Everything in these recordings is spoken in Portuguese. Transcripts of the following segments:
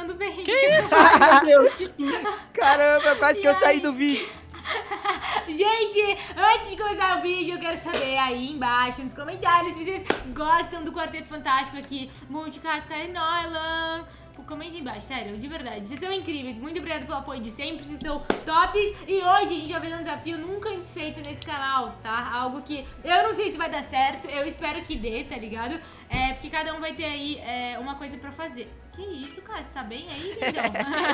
mandando bem. Que isso? Ai, meu Deus, que Caramba, quase que eu saí do vídeo. Gente, antes de começar o vídeo, eu quero saber aí embaixo nos comentários se vocês gostam do Quarteto Fantástico aqui, Multicasca e Noilan. Comentem embaixo, sério, de verdade. Vocês são incríveis, muito obrigada pelo apoio de sempre, vocês são tops. E hoje a gente vai fazer um desafio nunca antes feito nesse canal, tá? Algo que eu não sei se vai dar certo, eu espero que dê, tá ligado? Porque cada um vai ter aí uma coisa pra fazer. Que isso, cara? Você tá bem aí, lindão?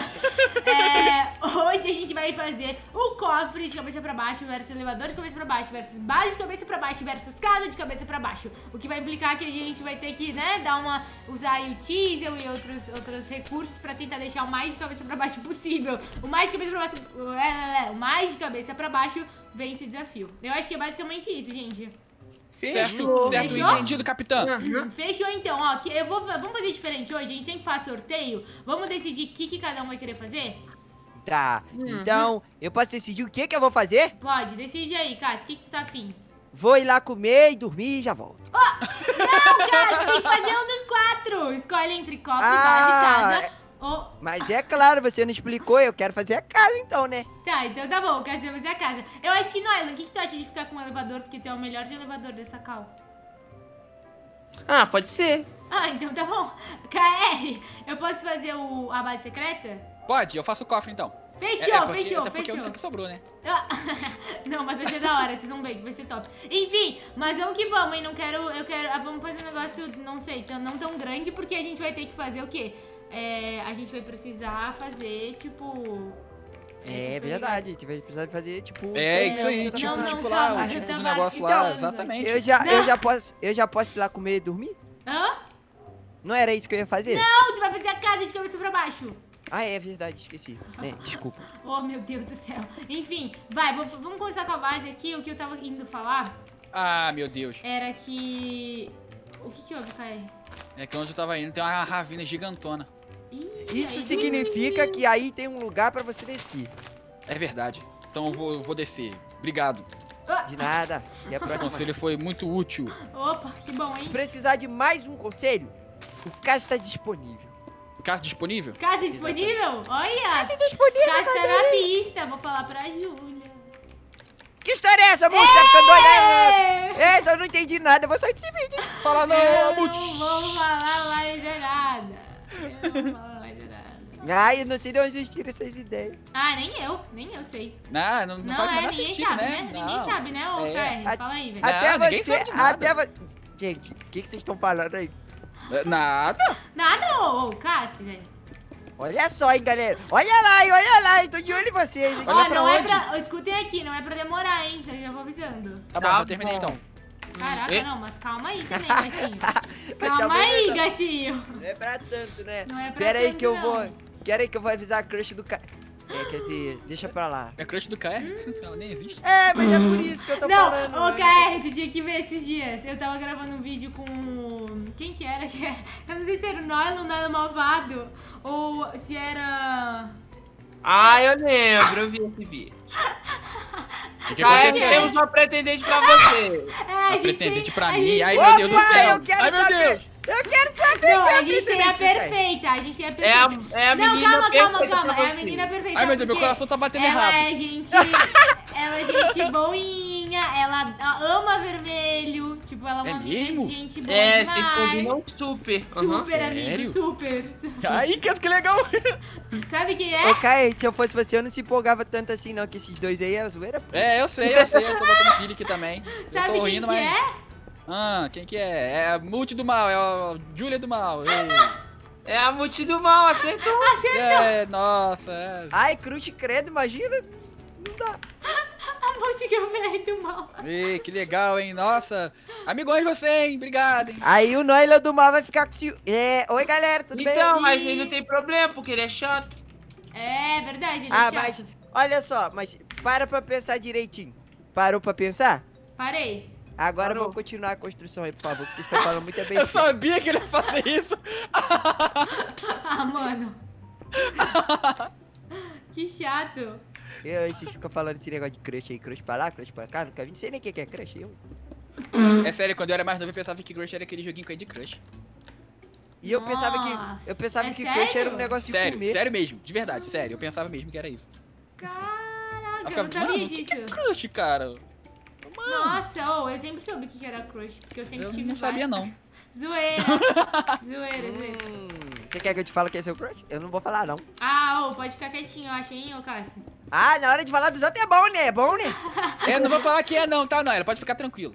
Hoje a gente vai fazer o cofre de cabeça pra baixo versus elevador de cabeça pra baixo versus base de cabeça pra baixo versus casa de cabeça pra baixo. O que vai implicar que a gente vai ter que, né, usar aí o teaser e outros recursos pra tentar deixar o mais de cabeça pra baixo possível. O mais de cabeça pra baixo... o mais de cabeça pra baixo vence o desafio. Eu acho que é basicamente isso, gente. Fechou. Certo, Fechou? entendido, capitão. Fechou então, ó. Vamos fazer diferente hoje, a gente sempre faz sorteio. Vamos decidir o que cada um vai querer fazer? Tá, então eu posso decidir o que eu vou fazer? Pode, decide aí, Cássio, o que tu tá afim? Vou ir lá comer e dormir e já volto. Não, Cássio, tem que fazer um dos 4. Escolhe entre cofre, base, casa ou... Mas é claro, você não explicou, eu quero fazer a casa então, né? Tá, então tá bom, Cássio vai fazer a casa. Eu acho que, Noilan, o que tu acha de ficar com o elevador? Porque tu é o melhor de elevador dessa cal. Ah, pode ser. Ah, então tá bom. KR, eu posso fazer a base secreta? Pode, eu faço o cofre então. Fechou, porque, fechou. Porque é o único que sobrou, né? Não, mas vai ser da hora, vocês vão ver que vai ser top. Enfim, mas vamos que vamos, hein? Vamos fazer um negócio, não sei, não tão grande, porque a gente vai ter que fazer o quê? A gente vai precisar fazer, tipo... É verdade, a gente vai precisar fazer, tipo... Isso aí, Não, tipo, não, tipo calma, lá, eu tipo do tava negócio lá, falando. exatamente. Eu já posso ir lá comer e dormir? Hã? Não era isso que eu ia fazer? Não, tu vai fazer a casa de cabeça pra baixo. Ah, é verdade, esqueci. Desculpa. Oh, meu Deus do céu. Enfim, vamos começar com a base aqui. O que eu tava indo falar Ah, meu Deus. era que... O que houve, KR? É que onde eu tava indo tem uma ravina gigantona. Isso significa que aí tem um lugar pra você descer. É verdade. Então eu vou descer. Obrigado. De nada. E a Esse próxima... conselho foi muito útil. Opa, que bom, Se hein? precisar de mais um conselho, o caso está disponível. Casa disponível? Casa disponível? Olha! Casa disponível, Casa na pista. Vou falar pra Júlia. Que história é essa, moça? Tá ficando doida? É! Eita, eu não entendi nada. Eu vou sair desse vídeo. Fala não, Eu Mut. não vou falar mais de nada. Eu não vou falar mais de nada. Ai, eu não sei de onde vocês tiram essas ideias. Ah, nem eu sei. Não Não, faz o menor ninguém sentido, sabe, né? Ninguém Não. sabe, né, ô KR? Fala aí, velho. Até ninguém você... sabe de nada. Até você... Gente, o que vocês estão falando aí? Nada. Nada, ô Cássio, velho. Olha só, hein, galera. Olha lá, eu tô de olho em vocês, hein. Olha Ó, pra não é onde? pra... Escutem aqui, não é pra demorar, hein? Eu já vou avisando. Tá bom, Tá já terminei bom. então. Caraca, não, mas calma aí também, gatinho. Mas Calma também aí, não. gatinho. Não é pra tanto, né? Não é pra Pera aí tanto, que eu não. vou... Pera aí que eu vou avisar a crush do cara. Quer dizer, deixa pra lá. É crush do KR? Ela nem existe. É, mas é por isso que eu tô falando. Não, ô né? KR, tu tinha que ver esses dias. Eu tava gravando um vídeo com... Quem que era? Eu não sei se era o Noilan Malvado ou se era... Ah, eu lembro, eu vi esse vídeo. O que KR, aconteceu? temos uma pretendente pra você. A A gente pretendente tem- pra a mim. gente- Ai, meu Deus do Opa, céu. eu quero Ai, meu saber. Deus. Eu quero saber. Não, qual é a gente tem a pretendente, cara. perfeita. A gente tem a É perfeita. a Não, menina calma. perfeita É a pra menina você. perfeita. Ai, meu Deus, meu porque coração tá batendo ela errado. é gente... Ela é gente boinha, ela ama vermelho. Tipo, ela é uma mesmo? gente boa É, demais. vocês combinam super. Aham. Super amigo, Sério? super. Ai, que legal. Sabe quem é? Ô, Kai, se eu fosse você, eu não se empolgava tanto assim, não, que esses dois aí é zoeira. Pô. É, eu sei. Eu tô botando pilha aqui também. Eu Sabe tô quem rindo, que mas... é? Ah, quem que é? É a Multi do Mal, é a Júlia do Mal. Ei. É a multi do mal, acertou. É, nossa. É. Ai, cruz credo, imagina. Não dá. A Multigirl do mal. Ei, que legal, hein? Nossa. Amigões você, hein? Obrigado, hein? Aí o Noila do Mal vai ficar com ciúme. Oi, galera, tudo bem? Então, mas ele não tem problema, porque ele é chato. É verdade, ele Ah, é chato. mas, olha só, mas para pra pensar direitinho. Parou pra pensar? Parei. Agora Parou. vamos continuar a construção aí, por favor, que vocês estão falando muita Eu besteira. sabia que ele ia fazer isso. Ah, mano. Que chato. A gente fica falando esse negócio de crush aí, crush pra lá, crush pra cá, nunca vi, não sei nem o que é crush, eu. É sério, quando eu era mais novo eu pensava que Crush era aquele joguinho com Candy Crush. E eu pensava Nossa, que é crush era sério? um negócio de Sério, comer. sério mesmo, de verdade, sério. Eu pensava mesmo que era isso. Caraca, eu ficava, não sabia mano, o que disso. é crush, cara? Nossa, eu sempre soube o que era crush, porque eu sempre Eu tive não sabia, vários. não. Zoeira. Zoeira. Você quer que eu te fale que é seu crush? Eu não vou falar, não. Ah, pode ficar quietinho, eu acho, hein, ô Cássio? Ah, na hora de falar dos outros é bom, né? É bom, né? Eu não vou falar quem é não, tá, Noela? Pode ficar tranquilo.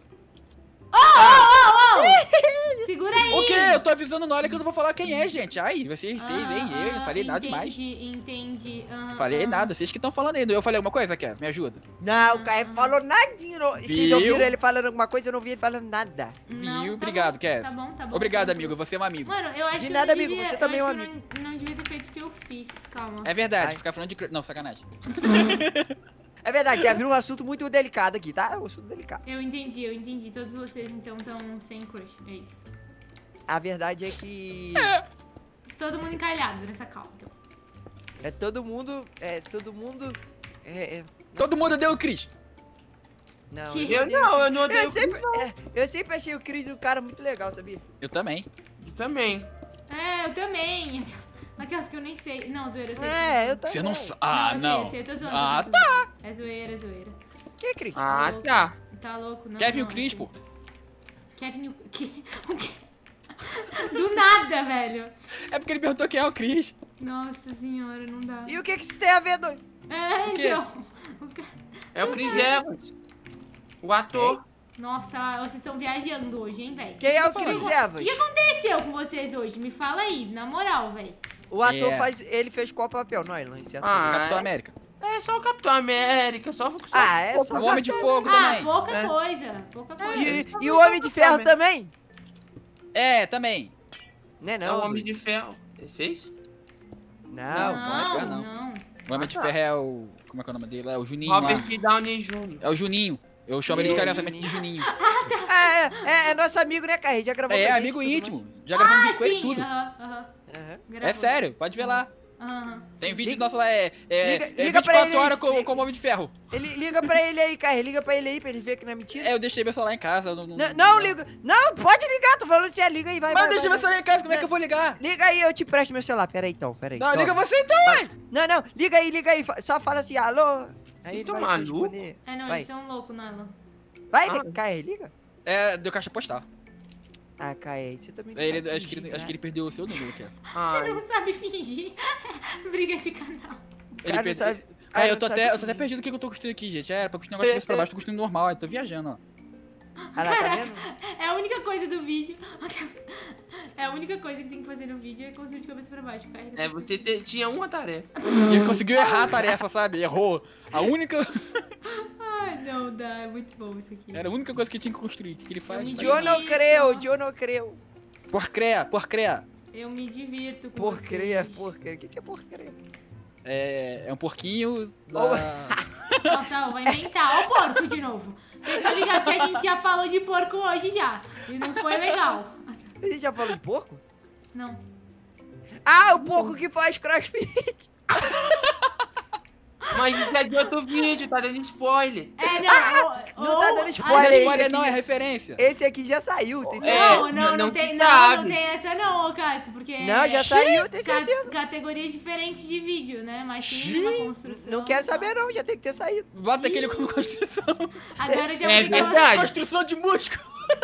Segura aí. O quê? Eu tô avisando Noela que eu não vou falar quem é, gente. Ai, vocês, hein? Eu não falei nada demais. Entendi. Falei nada, vocês que estão falando aí. Eu falei alguma coisa, Cass? Me ajuda. Não, o Caio falou nadinho. Vocês Viu? ouviram ele falando alguma coisa? Eu não vi ele falando nada. Não, Viu? tá Obrigado, bom, Cass. Tá bom. Obrigado, tranquilo. amigo. Você é um amigo. Mano, eu acho De que nada, eu não amigo, devia, você também é um eu acho que eu não devia ter feito o que eu fiz. Calma. É verdade, Ai. ficar falando de crush. Não, sacanagem. É verdade, você abriu um assunto muito delicado aqui, tá? É um assunto delicado. Eu entendi. Todos vocês, então, estão sem crush. É isso. A verdade é que Todo mundo encalhado nessa calma. Então. todo mundo. Todo mundo deu o Cris. Não, Que? Eu não odeio eu sempre achei o Chris um cara muito legal, sabia? Eu também. Eu também. É, eu também. Aquelas que eu nem sei. Não, zoeira, eu sei. Eu também. Você não sabe. Ah, não. Eu sei, eu tô zoando. Ah, tô zoando. É zoeira. Que, Cris? Ah, tá. Tá louco, não. Kevin não, o Cris, pô. Kevin o quê? O quê? Do nada, velho. É porque ele perguntou quem é o Cris. Nossa senhora, não dá. E o que isso tem a ver, doido? É, quê? então. É o Chris Evans. O ator. Nossa, vocês estão viajando hoje, hein, velho? Quem é o Chris O Evans? que aconteceu com vocês hoje? Me fala aí, na moral, velho. O ator É. ele fez qual papel? Não, esse ator. Ah, Capitão é. América. É só o Capitão América, só é só O Homem de Fogo Ah, também. pouca É. coisa. Pouca coisa. E o Homem de Ferro também? É, também. Né, É não? o Homem doido. de Ferro. Ele fez? Não. não. O Homem de Ferro é o... Como é que é o nome dele? É o Juninho. Robert lá. Downey Jr. É o Juninho. Eu chamo ele de carinhosamente de Juninho. É nosso amigo, né, cara? Já gravou com a É, gente, amigo tudo íntimo. Já gravamos vídeo com ele e Sim, tudo. aham. mais. É Gravou. sério, pode ver lá. Aham. Tem vídeo Liga- nosso lá, liga 24 pra ele aí. horas com o Homem de Ferro. Ele liga pra ele aí, cara. Liga pra ele aí pra ele ver que não é mentira. É, eu deixei meu celular em casa. eu Não, liga. Não, pode ligar. Tô falando assim, liga aí, vai. Mas vai, deixei vai, meu celular em casa, como é que eu vou ligar? Liga aí, eu te presto meu celular. Pera aí, então. Não, Toma. liga você então, ué. Não, liga aí. Só fala assim, alô. Aí Vocês ele tão vai te maluco? responder. É, não, Vai. eles são loucos, Nala. Vai, Ah. Caio, liga. É, deu caixa postal. Ah, Caio, você também não Ele, sabe acho, que fingir, ele, acho que ele perdeu o seu número, Cass. Você Ai. não sabe fingir. Briga de canal. Ele Cara, não perdeu. sabe- Ah, cara, eu tô não até, sabe eu tô até fingir. perdido o que eu tô construindo aqui, gente. Era pra construir um negócio de cabeça pra baixo, tô construindo normal, eu tô viajando, ó. Ah lá, tá Caraca, vendo? é a única coisa do vídeo. É a única coisa que tem que fazer no vídeo é construir de cabeça pra baixo. Carrega É, você tinha uma tarefa. E ele conseguiu errar a tarefa, sabe? Errou. A única. Ai, não dá. É muito bom isso aqui. Era a única coisa que tinha que construir. O que ele faz? Eu me Vai. Eu não creio. Porcreia. Eu me divirto com Porcaria. vocês. O que é porcaria? É um porquinho da... Nossa, vai inventar. Ó o porco de novo. Vocês estão ligados que a gente já falou de porco hoje já. E não foi legal. A gente já falou de porco? Não. Ah, o porco que faz crossfit. Mas isso é de outro vídeo, tá dando spoiler. É, não. não tá dando Não spoiler é aí. spoiler, não, é referência. Esse aqui já saiu, tem certeza? É, Não que tem sabe. essa não, Cássio, porque Não, já saiu, tem certeza. categorias diferentes de vídeo, né? Mas tem uma construção. Não quer saber não, já tem que ter saído. Bota aquele como construção. Agora já É vou ter aquela verdade. Construção de músculo.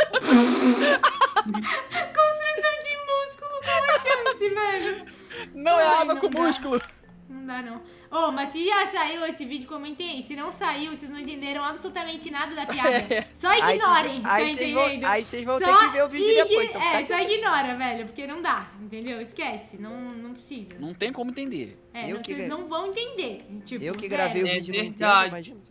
construção de músculo, qual a chance, velho? Não é Ai, água não com dá. músculo. Não dá, não. Ô, mas se já saiu esse vídeo, comentem aí. Se não saiu, vocês não entenderam absolutamente nada da piada. Só ignorem, tá entendendo? Aí vocês vão ter Só que ver o vídeo depois. Então fica só ignora, velho, porque não dá, entendeu? Esquece, não precisa. Não tem como entender. É, Eu não, que vocês gra- não vão entender. Tipo, Eu que sério. gravei o É vídeo no tempo, verdade. imagina.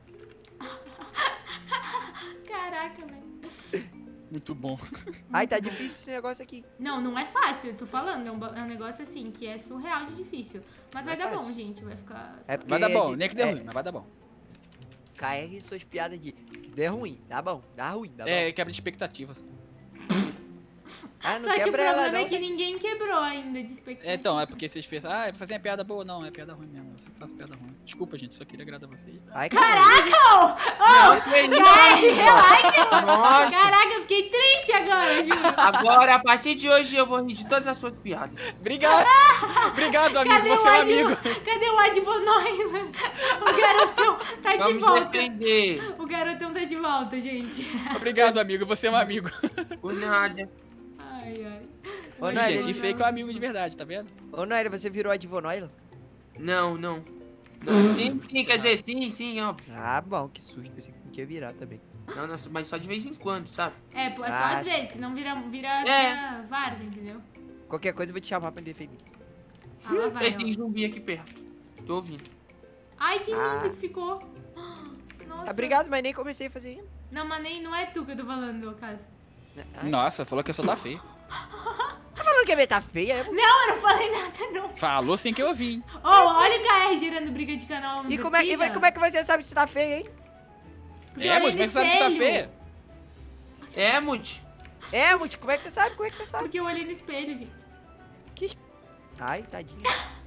Caraca, velho. Muito bom. Ai, tá difícil esse negócio aqui. Não é fácil, eu tô falando. É um negócio assim, que é surreal de difícil. Mas vai Não é dar fácil. bom, gente. Vai ficar. É porque Vai dar bom, de- nem que dê ruim, mas vai dar bom. Carregue suas piadas de que der ruim, dá bom, dá ruim, dá É, bom. quebra de expectativa. Ah, não Só que o quebra ela problema não. é que ninguém quebrou ainda de expectativa. É, então, é porque vocês pensam, ah, fazer uma piada boa. Não, é piada ruim mesmo. Eu sempre faço piada ruim. Desculpa, gente, só queria agradar vocês. Ai, Caraca! Não, Cara, relaxa, mano. Nossa. Caraca, eu fiquei triste agora. eu juro. Agora, a partir de hoje, eu vou rir de todas as suas piadas. Obrigado. Obrigado, amigo. Cadê Você é um amigo. Cadê o Advonoila? O garotão tá de Vamos volta. defender. O garotão tá de volta, gente. Obrigado, amigo. Você é um amigo. Por nada. Ai, ai. Ô, Mas, Noia, Gente, isso aí que é um amigo de verdade, tá vendo? Ô, Noia, você virou Advonoila? Não. Sim, quer dizer, sim, óbvio. Ah, bom, que susto. Pensei que não ia virar também. Não, mas só de vez em quando, sabe? É, pô, é só Ah, às vezes, senão vira vários, entendeu? Qualquer coisa eu vou te chamar pra me defender. Ah, lá vai, Tem ó. zumbi aqui perto. Tô ouvindo. Ai, que lindo Ah. que ficou. Nossa. Obrigado, mas nem comecei a fazer ainda. Não, mas nem, não é tu que eu tô falando, caso. Ai, Nossa, falou que eu sou tá feio. tá falando que a minha tá feia? Não, eu não falei nada, não. Falou sem que eu ouvi. Ô, olha o KR gerando briga de canal. E como é que você sabe se tá feia, hein? Porque eu olhei Mas no mas sabe que tá espelho. feia? É, Muti. É, Muti, como é que você sabe? Como é que você sabe? Porque eu olhei no espelho, gente. Que... Ai, tadinho.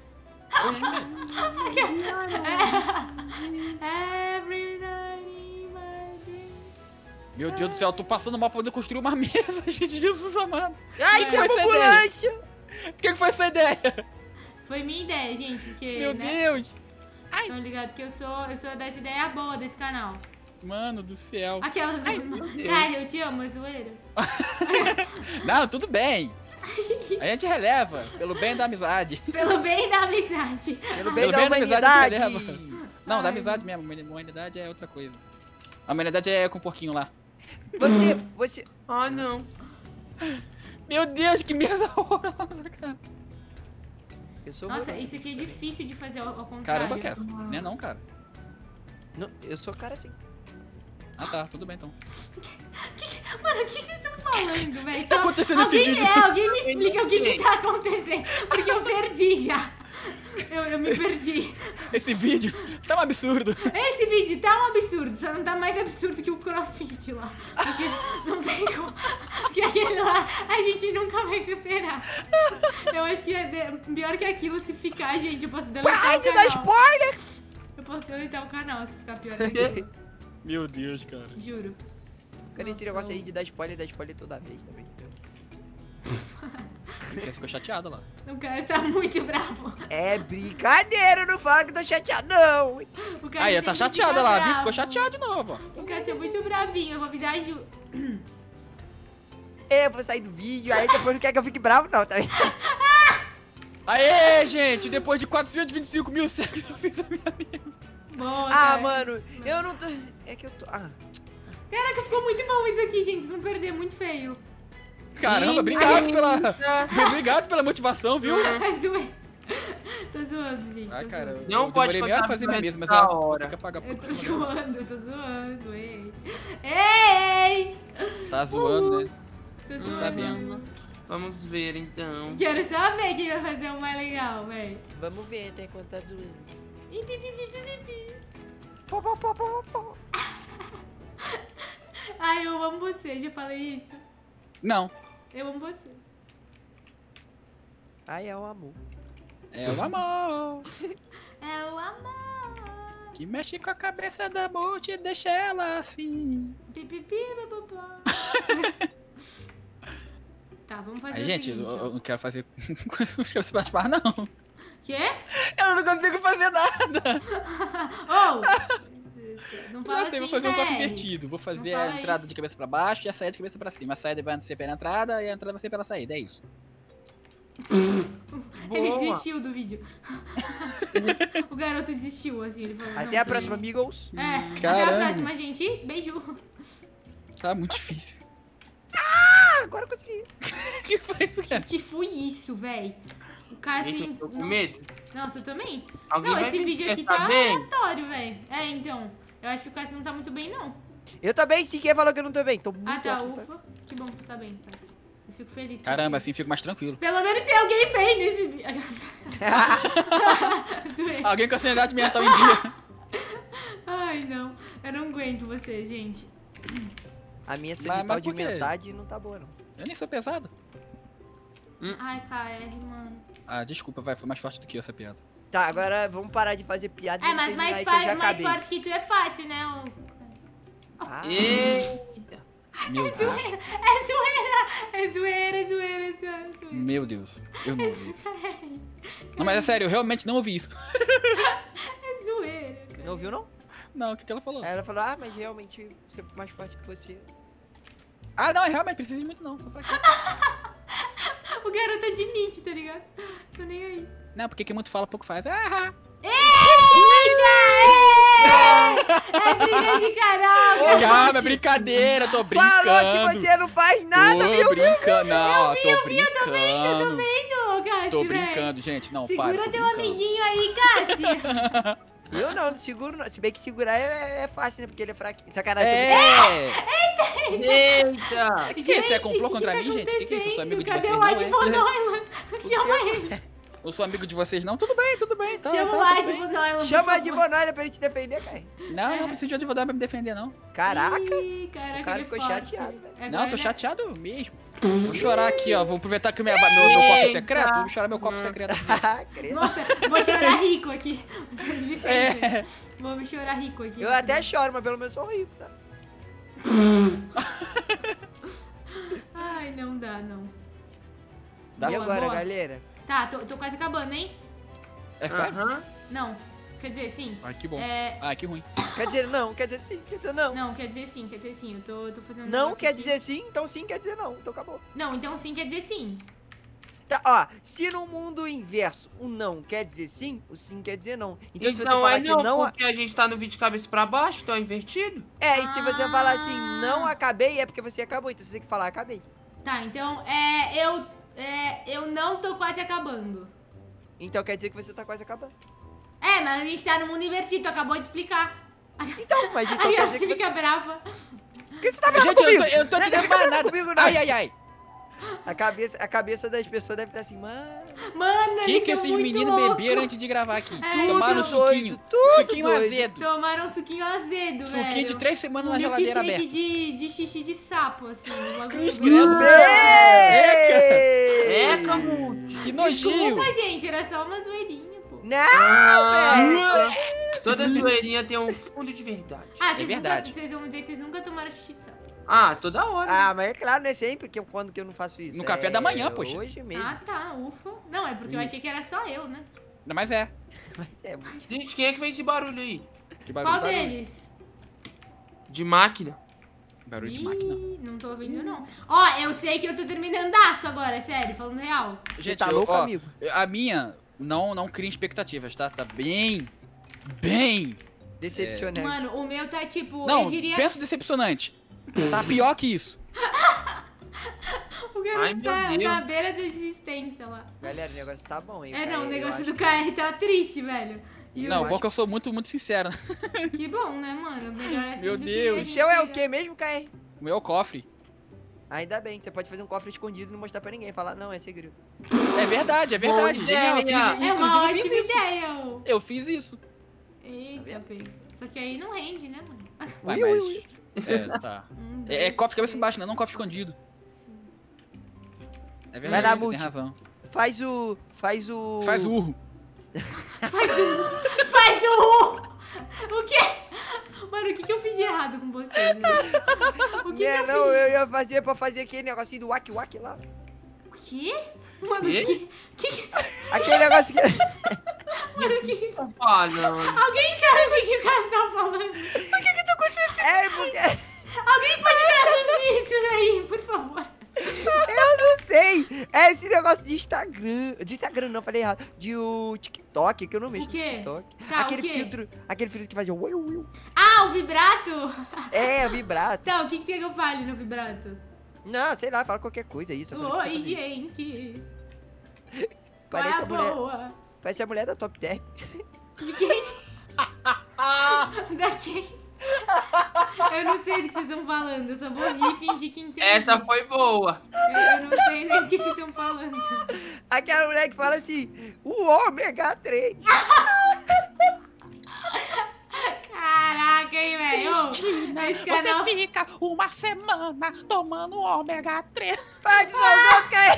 Every night in my dreams. Meu Deus do céu, eu tô passando mal pra poder construir uma mesa, gente. Jesus amado. Ai, Que chama foi a essa ambulância! O que foi essa ideia? Foi minha ideia, gente, porque, Meu né? Deus. Estão ligados que eu sou das ideias boas desse canal. Mano do céu. Aquela... Deus. Cara, eu te amo, é zoeira. Não, tudo bem. A gente releva, pelo bem da amizade. Pelo bem da amizade. Pelo bem Pelo da bem da humanidade! amizade, releva. Não, da Ai, amizade mesmo. Humanidade é outra coisa. A humanidade é com o porquinho lá. Você... Ah, não. Meu Deus, que mesa horrorosa, cara. Eu sou... Nossa, isso aqui é difícil de fazer ao contrário. Caramba, Cass. Né não, cara? Não, eu sou cara assim. Ah tá, tudo bem então. Mano, o que vocês estão falando, velho? tá acontecendo nesse vídeo? Alguém me explica o que tá acontecendo. Porque eu perdi já. Eu me perdi. Esse vídeo tá um absurdo. Esse vídeo tá um absurdo, só não tá mais absurdo que o CrossFit lá. Porque não tem como. Porque aquele lá a gente nunca vai superar. Eu acho que é pior que aquilo se ficar, gente. Eu posso deletar Ai, o que dá canal. spoiler! Eu posso deletar o canal se ficar pior que aquilo. Meu Deus, cara. Juro. Cara, esse negócio aí de dar spoiler toda vez também. O Cass ficou chateado lá. O cara está muito bravo. É brincadeira, não fala que tô chateado, não. O cara Aí, tá sempre chateada fica lá, viu? bravo. Ficou chateado de novo, ó. O cara é muito bravinho, eu vou avisar a Ju. Eu vou sair do vídeo, aí depois não quer que eu fique bravo, não, tá vendo? Aê, gente, depois de 425 mil séculos eu fiz a minha mesa. Boa, Ah, cara. mano, eu não tô... É que eu tô... Ah, Caraca, ficou muito bom isso aqui, gente. Vocês vão perder, muito feio. Caramba, obrigado obrigado pela motivação, viu? É zoeira. Tô zoando, gente. Ah, tô cara, zoando. Não eu pode demorei meio a contar fazer minha durante mesa, mas a ela hora. tem que apagar Eu por tô cima dela. zoando, eu tô zoando. Ei! Ei! Tá zoando, né? Tô Não zoando. sabemos. Vamos ver, então. Quero só ver quem vai fazer o mais legal, véi. vamos ver até quando tá zoando. Ih, pi, pi, pi, pi, pi, pi. Pô, pô, pô, pô, pô. Ai, eu amo você, já falei isso? Não, Eu amo você. Ai, é um amor. é o amor É o amor. que mexe com a cabeça da Multi e deixa ela assim. Pi, pi, pi, pi, pi, pi. Tá, vamos fazer Aí, o gente, seguinte, eu ó. não quero fazer com esse bate-barra, não. Quê? Eu não consigo fazer nada. Oh! Não fala Não sei, assim, vou fazer um copo véi. invertido. Vou fazer Não a fala entrada isso. de cabeça pra baixo e a saída de cabeça pra cima. A saída vai ser pela entrada e a entrada vai ser pela saída, é isso. Ele Boa. desistiu do vídeo. O garoto desistiu, assim, ele falou... Até não, a próxima, tudo bem. amigos. É, até a Caramba. próxima, gente. Beijo. Tá muito difícil. Ah, agora eu consegui. que foi isso, cara? Que foi isso, véi? O cara Gente, assim... eu tô com nossa. medo. Nossa, eu também. Alguém Não, vai esse me vídeo aqui testar tá bem? aleatório, véi. É, então. Eu acho que o Cássio não tá muito bem, não. Eu também, sim, quem falou que eu não tô bem? Tô muito Ah, tá, ótimo, ufa. Que bom que tu tá bem, pai. Eu fico feliz. por Caramba, ti. assim fico mais tranquilo. Pelo menos tem alguém bem nesse vídeo. Alguém com a sanidade mental em dia. Ai, não. Eu não aguento você, gente. A minha Mas sanital de por quê? metade não tá boa, não. Eu nem sou pesado. Ai, KR, mano. Ah, desculpa, vai, foi mais forte do que eu essa piada. Tá, agora vamos parar de fazer piada e É, vamos mas terminar mais, aí que eu já mais acabei. forte que tu é fácil, né? Ah, Eita. Meu Deus. É zoeira. É zoeira, é zoeira, é zoeira. Meu Deus, eu não ouvi isso. Não, mas é sério, eu realmente não ouvi isso. É zoeira, cara. Não ouviu, não? Não, o que ela falou? Aí ela falou, ah, mas realmente você é mais forte que você. Ah, não, realmente, precisa de muito não, só pra quê? O garoto admite, tá ligado? Tô nem aí. Não, porque quem muito fala, pouco faz. Ah, Eita! É briga de caralho! calma, é brincadeira, tô brincando. Falou que você não faz nada, tô viu? brincando, não, tô Eu tô brincando. vendo, Cassi, Tô velho. brincando, gente, não, Segura para. tô teu brincando. amiguinho aí, Cassi. Eu não seguro não. Se bem que segurar é fácil, né? Porque ele é fraquinho. Sacanagem. É! Eita! O que é isso? É Gente, complô contra tá mim, gente? O que é isso? Eu sou amigo de Cadê vocês, o não, Ad é? Von Neumann? Chama ele. Eu sou amigo de vocês, não? Tudo bem, tudo bem. Tá, Chama tá, o tudo Ad bem. Von Neumann, por Chama de favor. Bonalha pra ele te defender, cara. Não, não preciso de advogado pra me defender, não. Caraca. Ih, caraca, O cara ele é ficou forte. chateado, velho. Agora Não, tô ele é- chateado mesmo. Vou chorar aqui, ó. Vou aproveitar que meu copo é secreto. Vou chorar meu copo secreto aqui. Credo. Nossa, vou chorar rico aqui. Licença. É. Vou me chorar rico aqui. Eu até choro, mas pelo menos sou rico, tá? Ai, não dá, não. Dá E Boa, agora, boa. galera? Tá, tô quase acabando, hein? É sério? Aham. Não, quer dizer sim. Ai, que bom. É... Ai, que ruim. Quer dizer não, quer dizer sim, quer dizer não. Não, quer dizer sim, quer dizer sim. Eu tô fazendo um Não negócio quer aqui. dizer sim, então sim quer dizer não. Então acabou. Não, então sim quer dizer sim. Tá, ó, se no mundo inverso o não quer dizer sim, o sim quer dizer não. Então, se você Então falar é que não, não. porque a gente tá no vídeo de cabeça pra baixo, então é invertido. É, e se você falar assim, Ah. não acabei, é porque você acabou. Então você tem que falar acabei. Tá, então eu não tô quase acabando. Então quer dizer que você tá quase acabando. É, mas a gente tá no mundo invertido, tu acabou de explicar. Então, mas então Aí quer ela dizer que você. fica brava. Por que você tá bravo Gente, comigo? eu tô Não, dizendo não mais fica nada. comigo, não. Ai, ai, ai. A cabeça das pessoas deve estar assim, mano. Mano, O que eles que são esses muito meninos loucos. beberam antes de gravar aqui? É, Tomaram tudo suquinho. doido, tudo Suquinho doido. azedo. Tomaram um suquinho azedo, velho. Suquinho de 3 semanas Um na geladeira milkshake aberta. de xixi de sapo, assim. Um bagulho Cruz, muito- credo. Ei! Eca, Multi. Que nojinho. Desculpa, gente, era só uma zoeirinha, pô. Não, velho! Toda zoeirinha tem um fundo de verdade. Ah, vocês verdade. Nunca, vocês vão dizer que vocês nunca tomaram xixi de sapo. Ah, toda hora. Ah, mas é claro, não é sempre que quando que eu não faço isso. No café da manhã, poxa. Hoje mesmo. Ah, tá, ufa. Não, é porque eu achei que era só eu, né? Não, mas é. Mas é muito. Gente, quem é que fez esse barulho aí? Que barulho. Qual deles? De máquina? Barulho de Ih, máquina. não tô ouvindo, não. Ó, eu sei que eu tô terminando aço agora, sério, falando real. Você tá louco, amigo? A minha não cria expectativas, tá? Tá bem Decepcionante. Mano, o meu tá tipo, Não, eu diria... pensa decepcionante. Tá pior que isso. O garoto Ai, meu tá Deus. na beira da existência lá. Galera, o negócio tá bom, hein? É, não, o Eu negócio acho do que- KR tá triste, velho. E Não, o- bom que eu sou muito sincero. Que bom, né, mano? Melhor assim Meu do que Deus. a O gente seu é o fica- quê mesmo, KR? O meu é o cofre. Ainda bem, você pode fazer um cofre escondido e não mostrar pra ninguém. Falar, não, é segredo. É verdade, é verdade. Boa Genial, ideia. É uma inclusive, eu fiz ótima isso. ideia, ô. Eu fiz isso. Eita, Pedro. Só que aí não rende, né, mano? Vai, Ui, mas... ui, É, tá. É Dois, cofre de cabeça três. pra baixo, não cofre escondido. É Vai verdade, lá, você tem Multi. razão. Faz o. Faz o urro. Faz o... O quê? Mano, o que eu fiz de errado com vocês? Né? O que É, eu não, fiz? eu ia fazer pra fazer aquele negocinho do wak-wak lá. O quê? Mano, Quê? que... Aquele negócio que. Mano, que... Tô falando. Alguém sabe o que o cara tá falando? É, porque. Alguém pode traduzir isso daí, por favor? Eu não sei! É esse negócio de Instagram. De Instagram, não, falei errado. De o TikTok, que eu não mexo O quê? no TikTok. Tá, aquele o quê? filtro. Aquele filtro que fazia ui, ui. Ah, o vibrato? É, vibrato. Tá, o que que eu fale no vibrato? Não, sei lá, fala qualquer coisa aí. Só falei pra você Oi, fazer isso. gente. Parece Qual a é mulher. boa? Parece a mulher da Top Term. De quem? Da quem? Eu não sei do que vocês estão falando, eu só vou rir e fingir que entendi. Essa foi boa. Eu não sei nem do que vocês estão falando. Aquela mulher que fala assim, o ômega 3. Caraca, hein, velho? Esse canal... Você fica uma semana tomando ômega 3. Faz os outros, cara.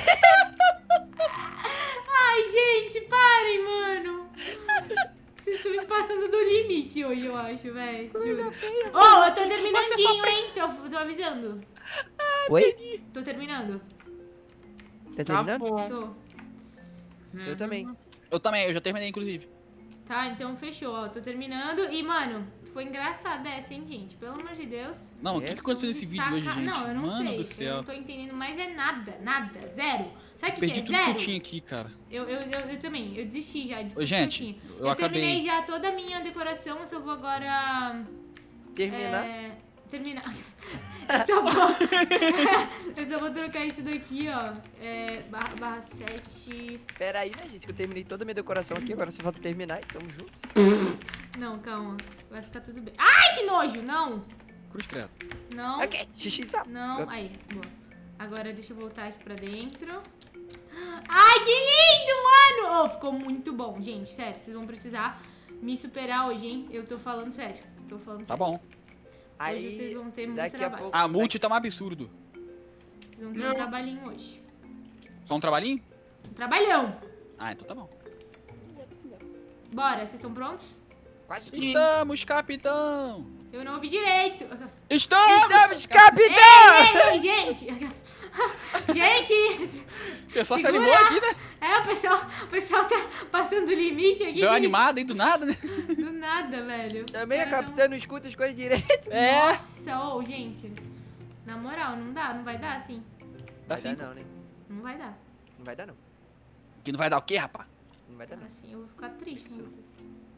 Ai, gente, parem, mano. Vocês estão me passando do limite hoje, eu acho, velho. Ô, eu tô terminandinho, hein? Tô avisando. Ai, Oi? Tô terminando. Tá Tá terminando? bom. Tô. Eu também. Eu também, eu já terminei, inclusive. Tá, então fechou, ó. Tô terminando. E, mano, foi engraçado essa, hein, gente? Pelo amor de Deus. Não, o que aconteceu nesse vídeo hoje, gente? Não, eu não Mano sei. do Eu céu. não tô entendendo, mas é nada, nada, zero. Sabe o que Perdi é tudo que eu zero? tinha aqui, cara. Eu também, eu desisti já de tudo Ô, gente, que eu tinha. eu acabei. Terminei já toda a minha decoração, eu só vou agora... Terminar? Terminar. Eu só vou... eu só vou trocar isso daqui, ó. Barra 7... Pera aí, né, gente? Que eu terminei toda a minha decoração aqui. Agora só falta terminar e tamo juntos. Não, calma. Vai ficar tudo bem. Ai, que nojo! Não! Cruz credo. Não. Ok, xixi de sapo. Não. Aí, boa. Agora deixa eu voltar aqui pra dentro. Ai, que lindo, mano! Oh, ficou muito bom, gente. Sério, vocês vão precisar me superar hoje, hein? Eu tô falando sério. Tô falando sério. Tá bom. Hoje vocês vão ter muito daqui a trabalho. pouco- A multi tá um absurdo. Vocês vão ter um trabalhinho hoje. Só um trabalhinho? Um trabalhão! Ah, então tá bom. Bora, vocês estão prontos? Quase Sim. Estamos, capitão! Eu não ouvi direito. Estamos! Estamos, capitão! Ei, gente! Gente! O pessoal se Segura! animou aqui, né? O pessoal tá passando o limite aqui. Deu animado aí do nada, né? Do nada, velho. Também a Os caras capitã não escuta as coisas direito. É. Nossa, ô, gente. Na moral, não dá, não vai dar assim. Vai Assim. dar não, né? Não vai dar. Não vai dar não. Que não vai dar o quê, rapaz? Não vai dar não. Assim, eu vou ficar triste com vocês.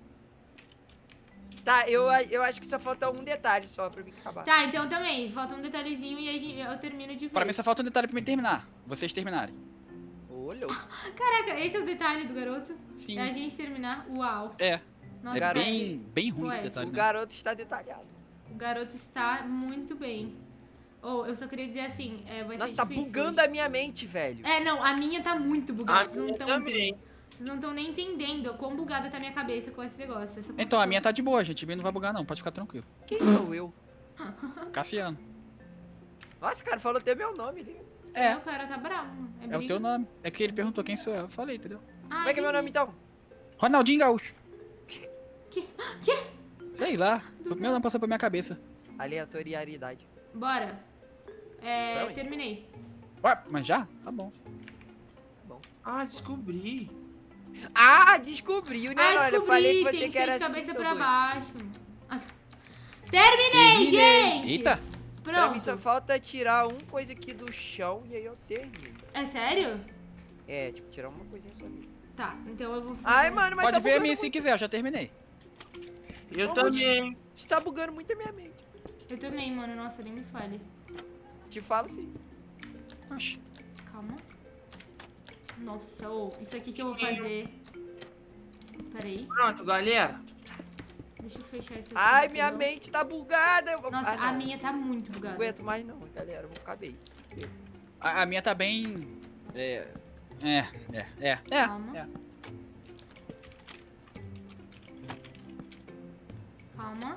Tá, eu acho que só falta um detalhe só pra mim acabar. Tá, então também, falta um detalhezinho e aí eu termino de vez. Pra mim só falta um detalhe pra mim terminar. Vocês terminarem. Olha. Caraca, esse é o detalhe do garoto? Sim. É a gente terminar. Uau. É. Nossa, É garoto. bem ruim esse Poético. detalhe, O né? garoto está detalhado. o garoto está muito bem. Ou, eu só queria dizer assim, vai Nossa, ser tá difícil bugando hoje. a minha mente, velho. Não, a minha tá muito bugada. A Vocês não minha estão também. Vocês não estão nem entendendo quão bugada tá minha cabeça com esse negócio. Essa Então, a confusão. minha tá de boa, gente. A minha não vai bugar, não. Pode ficar tranquilo. Quem sou eu? Cassiano. Nossa, cara, falou até meu nome ali. É. O cara tá bravo. É o briga? teu nome. É que ele perguntou quem sou eu. Eu falei, entendeu? Ah, Como é que é meu nome, entendi. então? Ronaldinho Gaúcho. Que? Sei lá. Foi o primeiro nome que passou pra minha cabeça. Aleatoriedade. Bora. Pra onde? Terminei. Ué, mas já? Tá bom. Ah, descobri. Ah, descobriu, né? Olha, eu falei que tem você que que era ser de assim, cabeça seu pra doido. baixo. Ah. Terminei, gente! Eita. Pra mim só Pronto. falta tirar uma coisa aqui do chão e aí eu termino. É sério? É, tipo, tirar uma coisinha só ali. Tá, então eu vou fazer. Ai, mano, mas Pode tá ver a bugando minha se muito. quiser, eu já terminei. Eu Ô, também. Você tá bugando muito a minha mente. Eu também, mano. Nossa, nem me fale. Te falo sim. Oxi. Calma. Nossa, isso aqui que eu vou fazer. Peraí, Pronto, galera. deixa eu fechar isso aqui. Ai, minha rapidão. mente tá bugada. Nossa, ah, a não. minha tá muito Não bugada. aguento mais não, galera. Eu vou caber. A minha tá bem... Calma. Calma.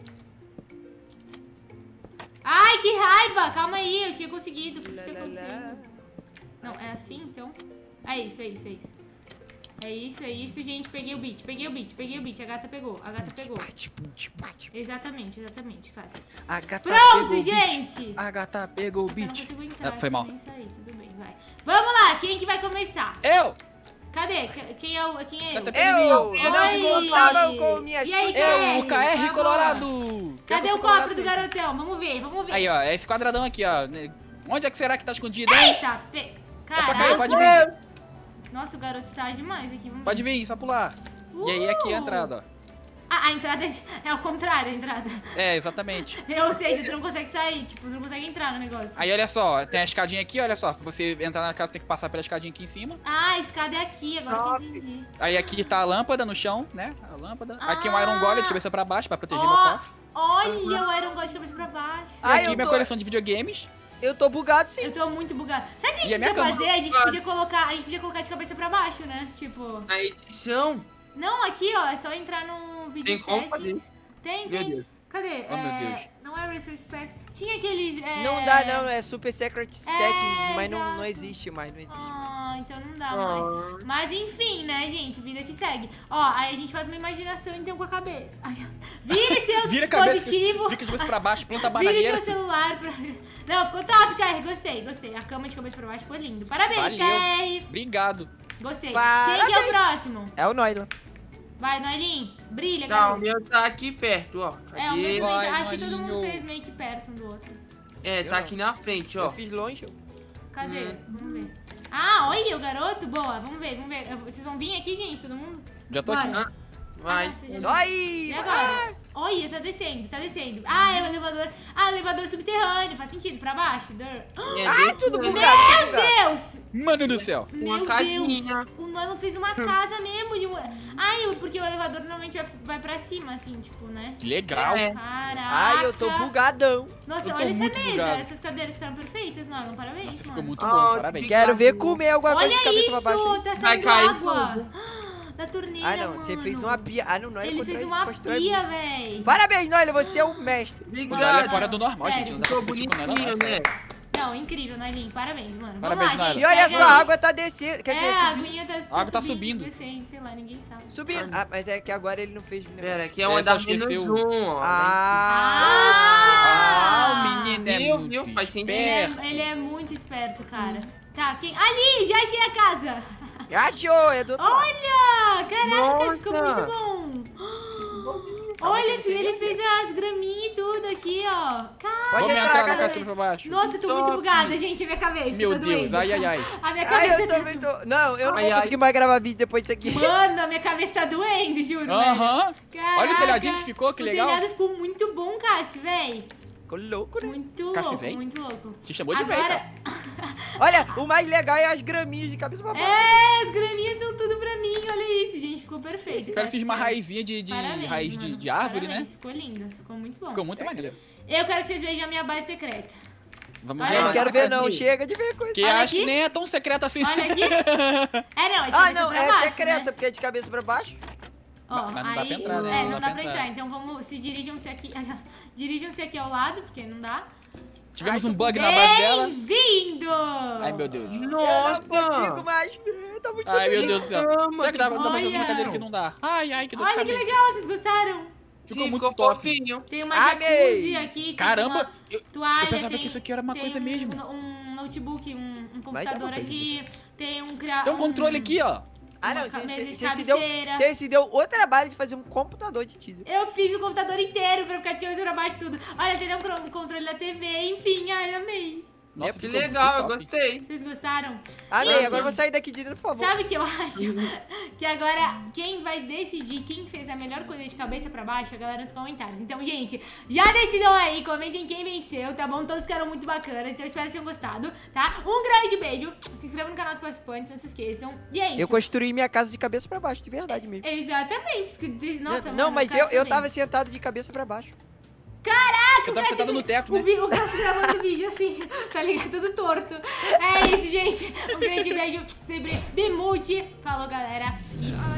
Ai, que raiva! Calma aí, eu tinha conseguido. O que tá acontecendo? Não, é assim, então? É isso, é isso, é isso. É isso, gente. Peguei o beat. A gata pegou. Bate, bate, bate. Exatamente, Cássia. A gata Pronto, pegou o beat. gente! A gata pegou o Nossa, eu não beat. consigo entrar. Foi mal. Nem sair. Tudo bem, vai. Vamos lá, quem que vai começar? Eu! Cadê? Quem é eu? Gata Eu Eu não tava Oi. com minhas E aí, coisas. Eu, o KR, KR tá bom. Colorado! Cadê o cofre do garotão? Vamos ver. Aí, ó, é esse quadradão aqui, ó. Onde é que será que tá escondido, hein? Eita, É só cair, caraca. pode vir. Nossa, o garoto tá demais aqui. Vamos Pode ver. vir, só pular. E aí, aqui é a entrada, ó. Ah, a entrada é ao contrário, a entrada. É, exatamente. Ou seja, tu não consegue sair, tipo, tu não consegue entrar no negócio. Aí, olha só, tem a escadinha aqui, olha só. Pra você entrar na casa, tem que passar pela escadinha aqui em cima. Ah, a escada é aqui, agora que eu entendi. Aí aqui tá a lâmpada no chão, né? A lâmpada. Aqui um Iron Golem de cabeça pra baixo, pra proteger Ó, meu cofre. Olha, o Iron God de cabeça pra baixo. E Ai, aqui eu minha tô- coleção de videogames. Eu tô bugado sim. Eu tô muito bugada. Sabe o que a E a gente minha podia cama? fazer? A gente podia colocar de cabeça pra baixo, né? Tipo... Na edição. Não, aqui, ó, é só entrar no vídeo Tem como settings. fazer. Tem. Meu Deus. Cadê? Oh, meu Deus. Não é Resource Packs. Tinha aqueles... Não dá não, é Super Secret Settings, mas não exato. existe mais, não existe. Ai, então não dá mais. Mas enfim, né, gente? Vida que segue. Ó, aí a gente faz uma imaginação então com a cabeça. Vire seu Vira a cabeça, dispositivo. fica de cabeça pra baixo, planta a Vire bananeira. seu celular pra... Não, ficou top, KR. Gostei, gostei. A cama de cabeça pra baixo ficou lindo. Parabéns, Valeu. KR. Obrigado. Gostei. Parabéns. Quem que é o próximo? É o Noilan. Vai, Noelin. Brilha, Tá, o garoto. meu tá aqui perto, ó. É, o meu Cadê? também. Vai, Acho que todo mundo Noelinho. fez meio que perto um do outro. É, tá Eu aqui na frente, ó. Eu fiz longe. Cadê? Vamos ver. Ah, olha o garoto. Boa, vamos ver, vamos ver. Vocês vão vir aqui, gente, todo mundo? Já tô aqui. Bora. Vai. Ah, você já Só aí. E agora? Olha, tá descendo, tá descendo. Ah, é o elevador. Ah, elevador subterrâneo. Faz sentido, pra baixo. É, Tudo bem- bugado, tudo Meu bugado. Deus! Mano do céu. Meu casinha. Deus! O Nolan fez uma casa mesmo. Ai, porque o elevador normalmente vai pra cima, assim, tipo, né? Que legal. É. Caraca! Ai, eu tô bugadão. Nossa, Eu tô olha essa muito mesa. bugado. Essas cadeiras ficaram perfeitas, Nolan. Parabéns, Nossa, mano. ficou muito Ah, bom, parabéns. obrigado. Quero ver comer alguma coisa Olha de cabeça isso! pra baixo. Tá Vai saindo cair água. tudo. Da torneira, Ah, não. mano. Você fez uma pia. Ah, não, Noilan. Ele fez uma pia, véi. Parabéns, Noilan. Você é o mestre. O Noel é Obrigado. fora do normal, Sério. gente. Não dá Ficou pra competir com o Noel, bonitinho, não, né? sério. Não, incrível, Noelinho. Parabéns, mano. Parabéns, Vamos lá, Noelinho. gente. E olha Pega só, a aí. água tá descendo. Quer dizer, É, a subindo. aguinha tá, A água tá subindo. subindo. Descendo, sei lá, ninguém sabe. Subindo. Ah, mas é que agora ele não fez o negócio. Pera, aqui é É, uma só das menos esqueceu. um, ó. Ah, o Ah! menino é Viu, muito viu? Faz sentido. esperto. Ele é muito esperto, cara. Tá, quem... Ali, já achei a casa. Achou, é do outro lado. Olha! Caraca, ficou Nossa. muito bom. Olha, ele fez as graminhas e tudo aqui, ó. Pode Vamos entrar, entrar na galera. casa pra baixo. Nossa, eu tô muito Top. bugada, gente. A minha cabeça Meu tá Deus, doendo. ai, ai, ai. A minha Ai, cabeça eu tá... também tô... Não, eu não Ai, vou ai. conseguir mais gravar vídeo depois disso aqui. Mano, a minha cabeça tá doendo, juro, velho. Aham. Caraca. Olha o telhadinho que ficou, que legal. O telhado ficou muito bom, Cássio, véi. Ficou louco, né? Muito Cássio, louco, vem? muito louco. Te chamou de velho, Agora... cara. Olha, o mais legal é as graminhas de cabeça pra baixo. É, as graminhas são tudo pra mim, olha isso, gente. Ficou perfeito. Eu quero Cássio, uma sério. raizinha de Parabéns, raiz mano. de árvore, Parabéns, né? Ficou lindo, ficou muito bom. Ficou muito maneiro. Eu quero que vocês vejam a minha base secreta. Vamos Olha ver. Eu não essa quero ver não, aqui. chega de ver coisa. Que Olha acho aqui. que nem é tão secreta assim. Olha aqui. É, não, é de Ah, cabeça não, pra é baixo, secreta, né? porque é de cabeça pra baixo. Ó, Mas não dá aí, pra entrar, né? É, não dá pra entrar. Então vamos, se dirijam-se aqui. Dirijam-se aqui ao lado, porque não dá. Tivemos um bug na base dela. Bem-vindo! Ai, meu Deus. Eu não consigo Nossa! mais ver, tá muito Ai, meu bonito. Deus do céu. Caramba, Será que dá pra fazer olha. uma cadeira que não dá? Ai, ai, que dor de Olha que cabeça. legal, vocês gostaram? Ficou Sim, muito ficou top. fofinho. Tem uma Amei. jacuzzi aqui. Tem Caramba, uma eu toalha, pensava tem, que isso aqui era uma tem coisa mesmo. Um notebook, um Mas é computador uma coisa aqui. Tem um... Tem um controle aqui, ó. Ah, não, uma você mesa de se deu, cabeceira. você se deu o trabalho de fazer um computador de teaser. Eu fiz o computador inteiro pra ficar de cabeça pra baixo tudo. Olha, tem um controle da TV, enfim, ai, amei. Nossa, Que ficou legal, eu muito top. gostei. Vocês gostaram? Amei, Isso. agora eu vou sair daqui de dentro, por favor. Sabe o que eu acho? Que agora quem vai decidir quem fez a melhor coisa de cabeça pra baixo é a galera nos comentários. Então, gente, já decidam aí, comentem quem venceu, tá bom? Todos ficaram muito bacanas, então eu espero que tenham gostado, tá? Um grande beijo, se inscreva no canal dos participantes, não se esqueçam. E é isso. Eu construí minha casa de cabeça pra baixo, de verdade mesmo. Exatamente. Nossa, Não, mano, mas Cássio eu também. tava sentado de cabeça pra baixo. Você tava sentado no teto, né? O Cássio gravando o vídeo assim, tá ligado? Tudo torto. É isso, gente. Um grande beijo. Sempre Bimuti. Falou, galera. E